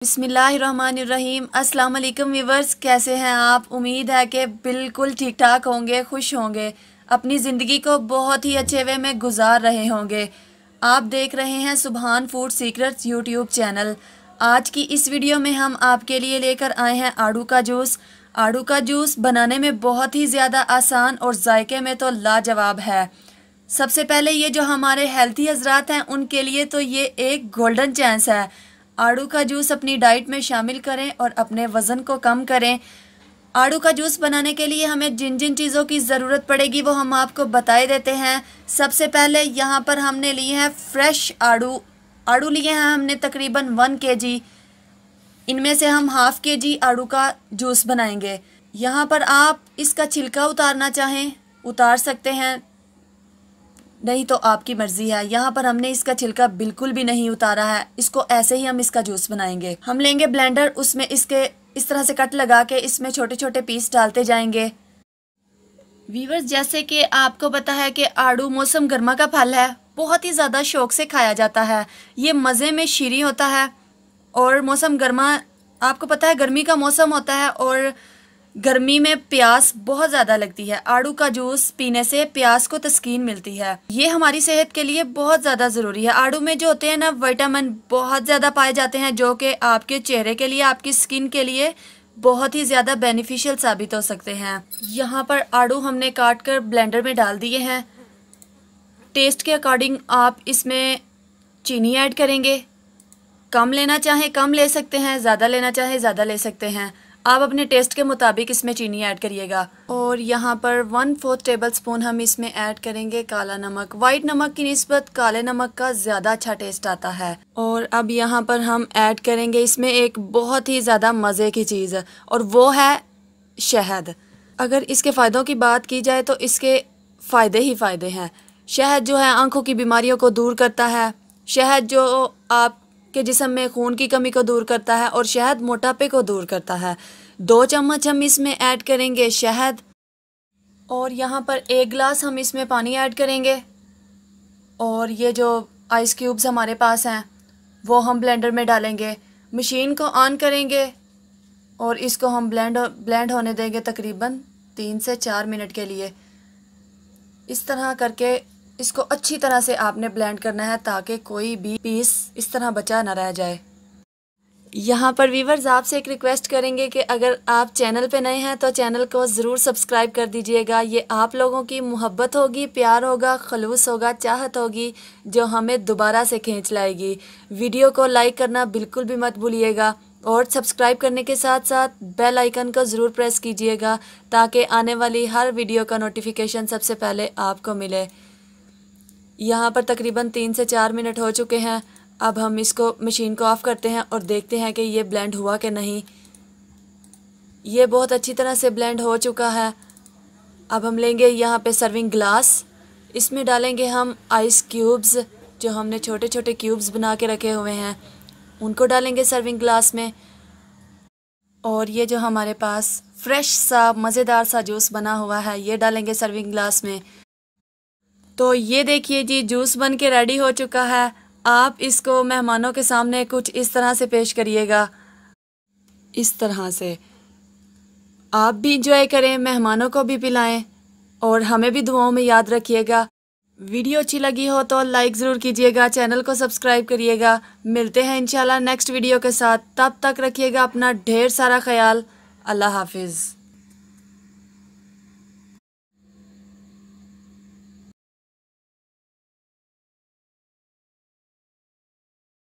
बिस्मिल्लाहिर्रहमानिर्रहीम। अस्सलाम वालेकुम व्यूवर्स, कैसे हैं आप? उम्मीद है कि बिल्कुल ठीक ठाक होंगे, खुश होंगे, अपनी ज़िंदगी को बहुत ही अच्छे वे में गुजार रहे होंगे। आप देख रहे हैं सुभान फूड सीक्रेट्स यूट्यूब चैनल। आज की इस वीडियो में हम आपके लिए लेकर आए हैं आड़ू का जूस। आड़ू का जूस बनाने में बहुत ही ज़्यादा आसान और जायके में तो लाजवाब है। सबसे पहले ये जो हमारे हेल्थी हजरात हैं उनके लिए तो ये एक गोल्डन चांस है। आड़ू का जूस अपनी डाइट में शामिल करें और अपने वज़न को कम करें। आड़ू का जूस बनाने के लिए हमें जिन जिन चीज़ों की ज़रूरत पड़ेगी वो हम आपको बताए देते हैं। सबसे पहले यहाँ पर हमने लिए हैं फ्रेश आड़ू। आड़ू लिए हैं हमने तकरीबन 1 kg। इनमें से हम ½ kg आड़ू का जूस बनाएंगे। यहाँ पर आप इसका छिलका उतारना चाहें उतार सकते हैं, नहीं तो आपकी मर्ज़ी है। यहाँ पर हमने इसका छिलका बिल्कुल भी नहीं उतारा है, इसको ऐसे ही हम इसका जूस बनाएंगे। हम लेंगे ब्लेंडर, उसमें इसके इस तरह से कट लगा के इसमें छोटे छोटे पीस डालते जाएंगे। व्यूअर्स, जैसे कि आपको पता है कि आड़ू मौसम गर्मा का फल है, बहुत ही ज़्यादा शौक से खाया जाता है। ये मज़े में शीरी होता है और मौसम गर्मा, आपको पता है गर्मी का मौसम होता है और गर्मी में प्यास बहुत ज़्यादा लगती है। आड़ू का जूस पीने से प्यास को तस्कीन मिलती है। ये हमारी सेहत के लिए बहुत ज़्यादा ज़रूरी है। आड़ू में जो होते हैं ना विटामिन बहुत ज़्यादा पाए जाते हैं, जो कि आपके चेहरे के लिए, आपकी स्किन के लिए बहुत ही ज़्यादा बेनिफिशियल साबित हो सकते हैं। यहाँ पर आड़ू हमने काट कर ब्लेंडर में डाल दिए हैं। टेस्ट के अकॉर्डिंग आप इसमें चीनी ऐड करेंगे। कम लेना चाहें कम ले सकते हैं, ज़्यादा लेना चाहें ज़्यादा ले सकते हैं। आप अपने टेस्ट के मुताबिक इसमें चीनी ऐड करिएगा। और यहाँ पर 1/4 टेबलस्पून हम इसमें ऐड करेंगे काला नमक। वाइट नमक की निस्बत काले नमक का ज़्यादा अच्छा टेस्ट आता है। और अब यहाँ पर हम ऐड करेंगे इसमें एक बहुत ही ज़्यादा मज़े की चीज़, और वो है शहद। अगर इसके फ़ायदों की बात की जाए तो इसके फ़ायदे ही फ़ायदे हैं। शहद जो है आँखों की बीमारियों को दूर करता है। शहद जो आप के जिस्म में खून की कमी को दूर करता है, और शहद मोटापे को दूर करता है। 2 चम्मच हम इसमें ऐड करेंगे शहद। और यहाँ पर 1 गिलास हम इसमें पानी ऐड करेंगे। और ये जो आइस क्यूब्स हमारे पास हैं वो हम ब्लेंडर में डालेंगे। मशीन को ऑन करेंगे और इसको हम ब्लेंड होने देंगे तकरीबन 3 से 4 मिनट के लिए। इस तरह करके इसको अच्छी तरह से आपने ब्लेंड करना है ताकि कोई भी पीस इस तरह बचा ना रह जाए। यहाँ पर व्यूअर्स, आपसे एक रिक्वेस्ट करेंगे कि अगर आप चैनल पे नए हैं तो चैनल को ज़रूर सब्सक्राइब कर दीजिएगा। ये आप लोगों की मोहब्बत होगी, प्यार होगा, खलूस होगा, चाहत होगी जो हमें दोबारा से खींच लाएगी। वीडियो को लाइक करना बिल्कुल भी मत भूलिएगा और सब्सक्राइब करने के साथ साथ बेल आइकन को ज़रूर प्रेस कीजिएगा ताकि आने वाली हर वीडियो का नोटिफिकेशन सबसे पहले आपको मिले। यहाँ पर तकरीबन 3 से 4 मिनट हो चुके हैं। अब हम इसको मशीन को ऑफ़ करते हैं और देखते हैं कि ये ब्लेंड हुआ कि नहीं। ये बहुत अच्छी तरह से ब्लेंड हो चुका है। अब हम लेंगे यहाँ पे सर्विंग ग्लास। इसमें डालेंगे हम आइस क्यूब्स, जो हमने छोटे छोटे क्यूब्स बना के रखे हुए हैं, उनको डालेंगे सर्विंग ग्लास में। और ये जो हमारे पास फ्रेश सा मज़ेदार सा जूस बना हुआ है ये डालेंगे सर्विंग ग्लास में। तो ये देखिए जी, जूस बन के रेडी हो चुका है। आप इसको मेहमानों के सामने कुछ इस तरह से पेश करिएगा। इस तरह से आप भी इंजॉय करें, मेहमानों को भी पिलाएं और हमें भी दुआओं में याद रखिएगा। वीडियो अच्छी लगी हो तो लाइक ज़रूर कीजिएगा, चैनल को सब्सक्राइब करिएगा। मिलते हैं इंशाल्लाह नेक्स्ट वीडियो के साथ। तब तक रखिएगा अपना ढेर सारा ख्याल। अल्लाह हाफिज़।